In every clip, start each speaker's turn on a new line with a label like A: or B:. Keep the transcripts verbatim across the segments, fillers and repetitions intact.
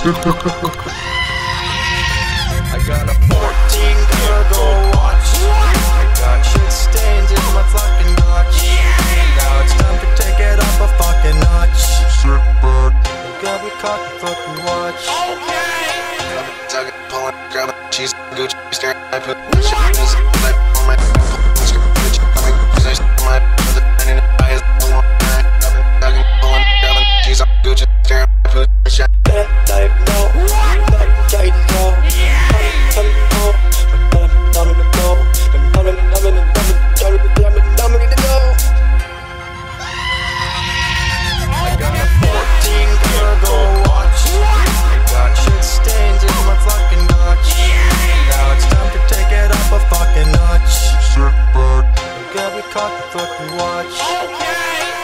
A: I got a fourteen karat watch. I got shit stains in my fucking watch. Now it's time to take it up a fucking notch. Sit back. You got me caught the fucking watch. Okay. Tug it, pull it, grab it, cheese, Gucci, staring. I put shit in this life on my bitch. I'm like, possessed my the pen in the eyes. I want that. I've been tugging, pulling, grabbing, cheese, Gucci, staring. I put shit. That type, no. That tight, no. I'm home. I'm dumb to go. I'm dumb and dumb and dumb and dumb and dumb and dumb to go. I got a fourteen karat watch. I got shit stains in my fucking watch. Now it's time to take it up a fucking notch. Sit back. You got me caught the fucking watch. Okay.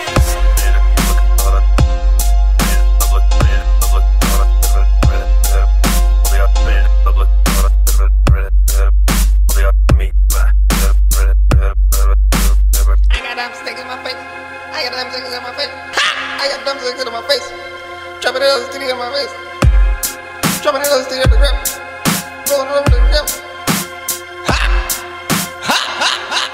B: I got them things in my face. Ha! I got them things in my face. Dropping it on the studio in my face. Dropping it on the studio in the grip. Rolling over the grip. Ha! Ha! Ha! Ha!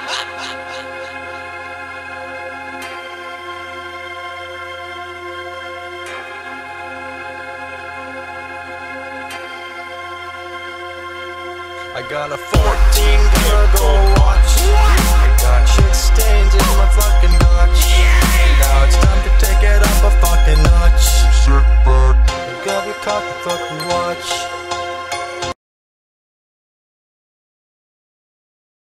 A: I got a fourteen karat watch. I got shit stains in my fucking watch. Now it's time to take it up a fucking notch. Sit back. You got me caught the fucking watch.